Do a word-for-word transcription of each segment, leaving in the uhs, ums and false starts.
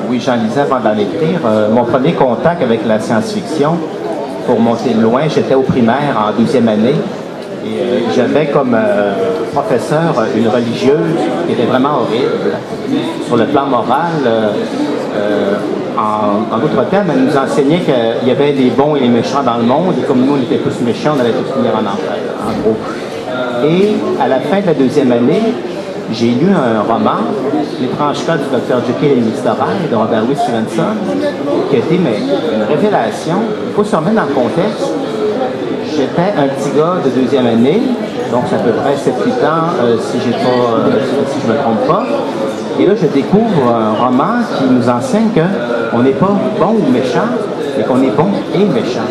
oui, j'en lisais avant d'en écrire. Euh, mon premier contact avec la science-fiction, pour monter loin, j'étais au primaire en douzième année. Et euh, j'avais comme euh, professeur une religieuse qui était vraiment horrible. Sur le plan moral, euh, euh, en, en d'autres termes, elle nous enseignait qu'il y avait les bons et les méchants dans le monde, et comme nous, on était tous méchants, on allait tous finir en enfer, en gros. Et à la fin de la deuxième année, j'ai lu un roman, L'étrange cas du docteur Jekyll et mister Hyde de Robert Louis Stevenson, qui a été mais, une révélation. Il faut se remettre dans le contexte. J'étais un petit gars de deuxième année, donc c'est à peu près sept huit ans, euh, si, j'ai pas, euh, si je ne me trompe pas. Et là, je découvre un roman qui nous enseigne qu'on n'est pas bon ou méchant, mais qu'on est bon et méchant.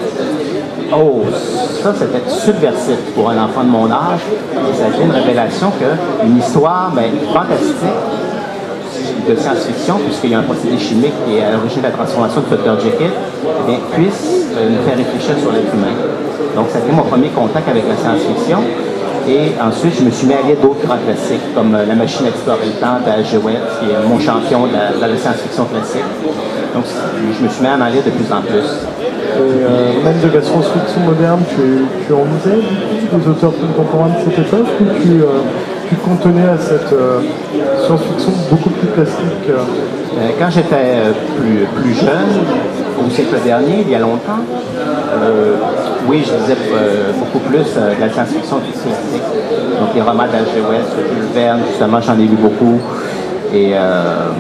Oh, ça, c'était subversif pour un enfant de mon âge. Et ça a été une révélation qu'une histoire ben, fantastique de science-fiction, puisqu'il y a un procédé chimique qui est à l'origine de la transformation du docteur Jekyll, eh bien, puisse euh, nous faire réfléchir sur l'être humain. Donc, ça a été mon premier contact avec la science-fiction. Et ensuite, je me suis mis à lire d'autres grands classiques, comme euh, La machine à explorer le temps d'H G Wells, qui est mon champion de la, de la science-fiction classique. Donc, je me suis mis à en lire de plus en plus. Et euh, même de la science-fiction moderne, tu, tu en lisais des auteurs contemporains de cette époque, ou tu, euh, tu contenais à cette euh, science-fiction beaucoup plus classique euh... Euh, Quand j'étais euh, plus, plus jeune, au siècle dernier, il y a longtemps, euh, oui, je lisais euh, beaucoup plus euh, de la science-fiction classique. Donc les romans d'H G Wells, de Jules Verne, justement, j'en ai lu beaucoup. Et euh,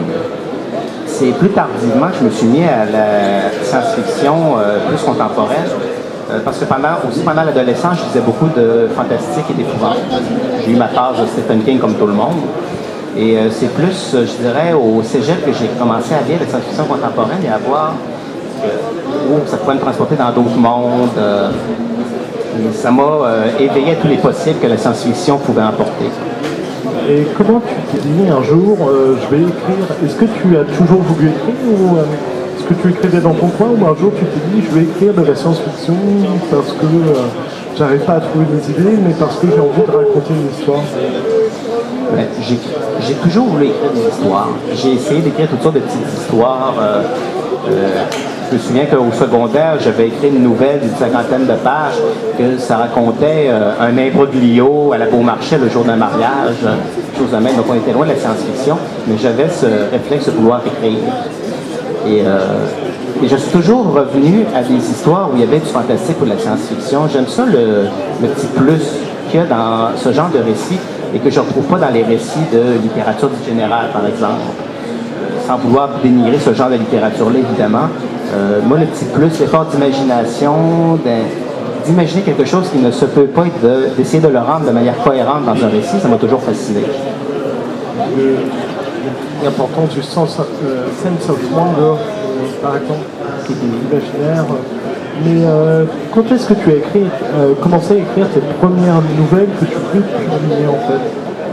c'est plus tardivement que je me suis mis à la science-fiction euh, plus contemporaine. Euh, parce que pendant, aussi pendant l'adolescence, je lisais beaucoup de fantastique et d'épouvante. J'ai eu ma phase de Stephen King comme tout le monde. Et euh, c'est plus, euh, je dirais, au cégep que j'ai commencé à lire la science-fiction contemporaine et à voir euh, où ça pouvait me transporter dans d'autres mondes. Euh, et ça m'a euh, éveillé à tous les possibles que la science-fiction pouvait emporter. Et comment tu t'es dit un jour, euh, je vais écrire, est-ce que tu as toujours voulu écrire, ou euh, est-ce que tu écrivais dans ton coin, ou un jour tu t'es dit, je vais écrire de la science-fiction parce que euh, j'arrive pas à trouver des idées, mais parce que j'ai envie de raconter une histoire? Ben, j'ai toujours voulu écrire des histoires. J'ai essayé d'écrire toutes sortes de petites histoires. Euh, euh, je me souviens qu'au secondaire, j'avais écrit une nouvelle d'une cinquantaine de pages, que ça racontait euh, un imbroglio à la Beaumarchais le jour d'un mariage, euh, chose de même. Donc on était loin de la science-fiction, mais j'avais ce réflexe de vouloir écrire. Et, euh, et je suis toujours revenu à des histoires où il y avait du fantastique ou de la science-fiction. J'aime ça le, le petit plus qu'il y a dans ce genre de récit, et que je ne retrouve pas dans les récits de littérature du général, par exemple. Sans vouloir dénigrer ce genre de littérature-là, évidemment. Euh, moi, le petit plus, l'effort d'imagination, d'imaginer quelque chose qui ne se peut pas, et d'essayer de, de le rendre de manière cohérente dans un récit, ça m'a toujours fasciné. L'importance du sens, euh, sense of wonder, euh, par exemple, qui est imaginaire. Mais euh, quand est-ce que tu as écrit, euh, commencé à écrire tes premières nouvelles que tu peux publier en fait?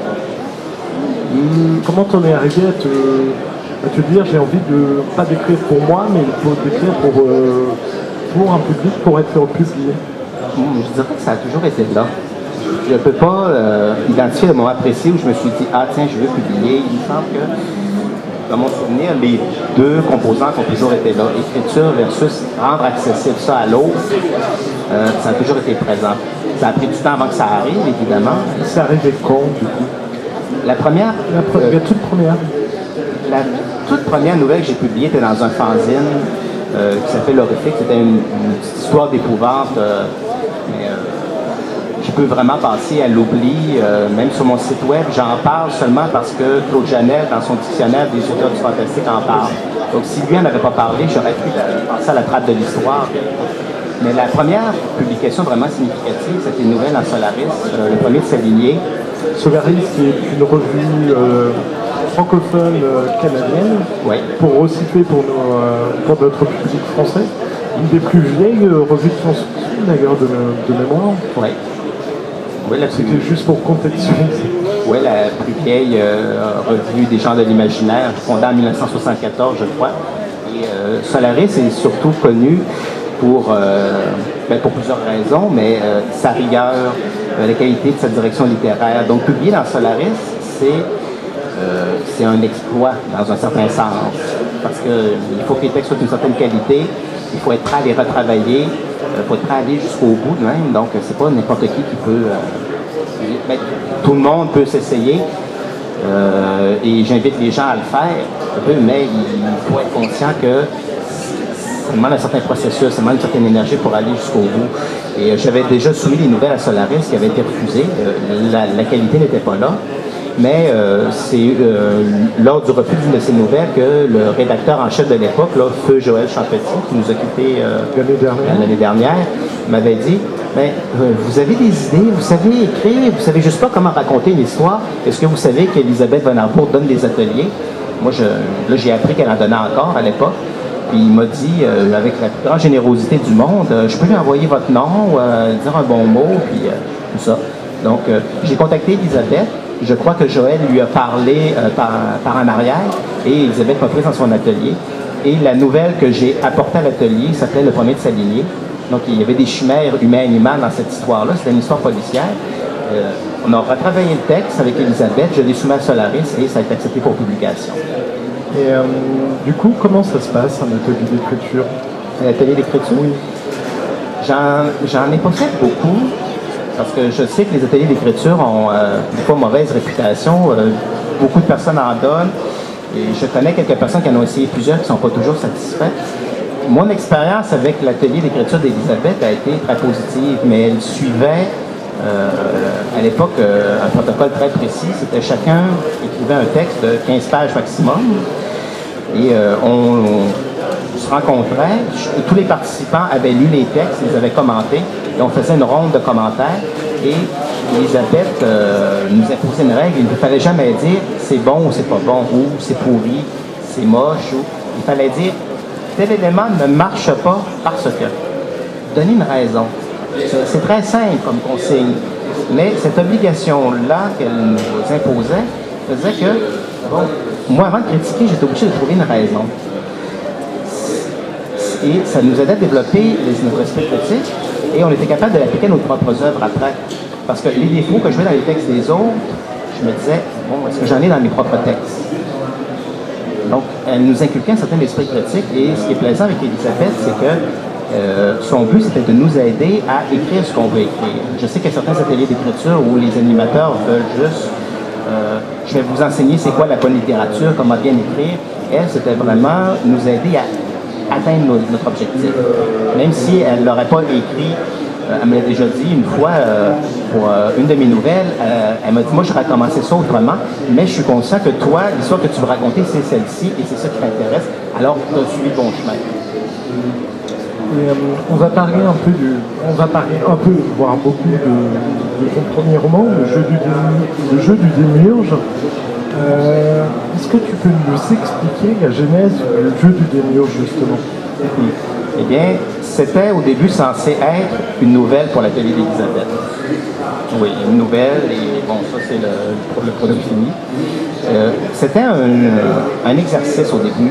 Hum, comment t'en es arrivé à te, à te dire j'ai envie de pas d'écrire pour moi, mais d'écrire pour, euh, pour un public, pour être publié? Hum, je dirais que ça a toujours été là. Je ne peux pas euh, identifier le moment précis où je me suis dit ah tiens je veux publier. Il me semble que dans mon souvenir, les deux composantes ont toujours été là. Écriture versus rendre accessible ça à l'autre, euh, ça a toujours été présent. Ça a pris du temps avant que ça arrive, évidemment. C'est arrivé quand, du coup? La première... La, pre euh, la toute première. La toute première nouvelle que j'ai publiée était dans un fanzine euh, qui s'appelle Horrifique. C'était une, une petite histoire d'épouvante. Euh, mais, euh, je peux vraiment passer à l'oubli, euh, même sur mon site web, j'en parle seulement parce que Claude Janel, dans son dictionnaire des auteurs du fantastique, en parle. Donc si lui n'en avait pas parlé, j'aurais pu passer à la trappe de l'histoire. Mais la première publication vraiment significative, c'était une nouvelle en Solaris, euh, le premier de sa lignée. Solaris, qui est une revue euh, francophone euh, canadienne, oui. Pour resituer pour, nos, euh, pour notre public français, une des plus vieilles euh, revues de science-fiction d'ailleurs de, de mémoire. Oui. Oui, c'était juste pour contextualiser. Oui, la plus vieille euh, revue des genres de l'imaginaire, fondée en mille neuf cent soixante-quatorze, je crois. Et euh, Solaris est surtout connu pour, euh, ben, pour plusieurs raisons, mais euh, sa rigueur, euh, la qualité de sa direction littéraire. Donc, publier dans Solaris, c'est euh, c'est un exploit dans un certain sens. parce qu'il faut que les textes soient d'une certaine qualité, il faut être prêt à les retravailler, il faut être prêt à aller jusqu'au bout de même, donc c'est pas n'importe qui qui peut... Euh, ben, tout le monde peut s'essayer, euh, et j'invite les gens à le faire, un peu, mais il faut être conscient que ça demande un certain processus, ça demande une certaine énergie pour aller jusqu'au bout. Et euh, j'avais déjà soumis les nouvelles à Solaris qui avaient été refusées, euh, la, la qualité n'était pas là. Mais euh, c'est euh, lors du refus d'une de ces nouvelles que le rédacteur en chef de l'époque, là, Feu Joël Champetit, qui nous occupait euh, l'année dernière, l'année dernière m'avait dit ben, euh, vous avez des idées, vous savez écrire, vous savez juste pas comment raconter une histoire. Est-ce que vous savez qu'Elisabeth Van Arbour donne des ateliers? Moi, je, là, j'ai appris qu'elle en donnait encore à l'époque. Puis il m'a dit, euh, avec la plus grande générosité du monde, euh, je peux lui envoyer votre nom, euh, dire un bon mot, puis euh, tout ça. Donc, euh, j'ai contacté Elisabeth. Je crois que Joël lui a parlé euh, par, par en arrière et Elisabeth m'a pris dans son atelier. Et la nouvelle que j'ai apportée à l'atelier s'appelait Le premier de s'aligner. Donc, il y avait des chimères humaines-humaines dans cette histoire-là. C'était une histoire policière. Euh, on a retravaillé le texte avec Elisabeth. Je l'ai soumis à Solaris et ça a été accepté pour publication. Et euh, du coup, comment ça se passe, un atelier d'écriture? Un atelier d'écriture? Oui. J'en ai pas fait beaucoup. Parce que je sais que les ateliers d'écriture ont euh, des fois mauvaise réputation. Euh, beaucoup de personnes en donnent. Et je connais quelques personnes qui en ont essayé plusieurs qui ne sont pas toujours satisfaites. Mon expérience avec l'atelier d'écriture d'Elisabeth a été très positive, mais elle suivait euh, à l'époque euh, un protocole très précis. C'était chacun écrivait un texte de quinze pages maximum. Et euh, on, on se rencontrait. Tous les participants avaient lu les textes, ils avaient commenté. Et on faisait une ronde de commentaires et Elisabeth euh, nous imposait une règle. Il ne fallait jamais dire c'est bon ou c'est pas bon, ou c'est pourri, c'est moche. Ou... Il fallait dire tel élément ne marche pas parce que. Donner une raison. C'est très simple comme consigne. Mais cette obligation-là qu'elle nous imposait faisait que, bon, moi avant de critiquer, j'étais obligé de trouver une raison. Et ça nous aidait à développer notre esprit critique. Et on était capable de l'appliquer à nos propres œuvres après. Parce que les défauts que je voyais dans les textes des autres, je me disais, bon, est-ce que j'en ai dans mes propres textes? Donc, elle nous inculquait un certain esprit critique. Et ce qui est plaisant avec Elisabeth, c'est que euh, son but, c'était de nous aider à écrire ce qu'on veut écrire. Je sais qu'il y a certains ateliers d'écriture où les animateurs veulent juste, euh, je vais vous enseigner c'est quoi la bonne littérature, comment bien écrire. Elle, c'était vraiment nous aider à atteindre notre objectif. Même si elle ne l'aurait pas écrit, euh, elle me l'a déjà dit une fois euh, pour euh, une de mes nouvelles, euh, elle m'a dit, moi je vais recommencer ça autrement, mais je suis conscient que toi, l'histoire que tu veux raconter, c'est celle-ci et c'est ça qui t'intéresse, alors tu as suivi le bon chemin. Et, euh, on va parler un peu du, on va parler un peu, voire beaucoup de, de ton premier roman, le jeu du, le jeu du démiurge. Euh, Est-ce que tu peux nous expliquer la genèse du jeu du démiurge, justement? Eh bien, c'était au début censé être une nouvelle pour l'atelier d'Elisabeth. Oui, une nouvelle, et bon, ça c'est le, le produit fini. Euh, c'était un, un exercice au début,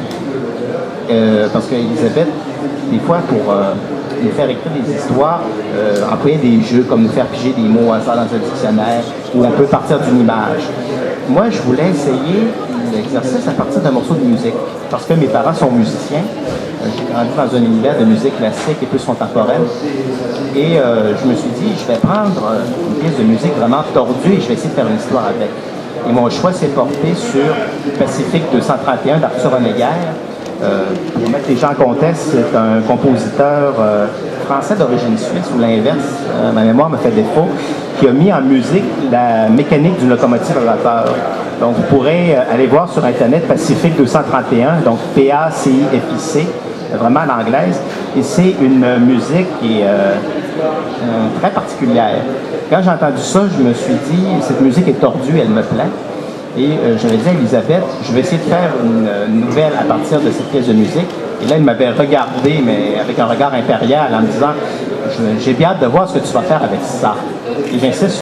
euh, parce qu'Elisabeth, des fois, pour euh, nous faire écrire des histoires, euh, employer des jeux comme nous faire piger des mots au hasard dans un dictionnaire, où on peut partir d'une image. Moi, je voulais essayer l'exercice à partir d'un morceau de musique, parce que mes parents sont musiciens. Euh, J'ai grandi dans un univers de musique classique et plus contemporaine. Et euh, je me suis dit, je vais prendre une pièce de musique vraiment tordue et je vais essayer de faire une histoire avec. Et mon choix s'est porté sur Pacifique deux cent trente et un d'Arthur Honegger. Euh, pour mettre les gens en contexte, c'est un compositeur euh, français d'origine suisse, ou l'inverse, euh, ma mémoire me fait défaut, qui a mis en musique la mécanique d'une locomotive à vapeur. Donc, vous pourrez euh, aller voir sur Internet Pacifique deux cent trente et un, donc P A C I F I C, vraiment à l'anglaise, et c'est une musique qui est euh, euh, très particulière. Quand j'ai entendu ça, je me suis dit, cette musique est tordue, elle me plaît. Et euh, j'avais dit à Elisabeth, je vais essayer de faire une, une nouvelle à partir de cette pièce de musique. Et là, elle m'avait regardé, mais avec un regard impérial, en me disant, j'ai bien hâte de voir ce que tu vas faire avec ça. Et j'insiste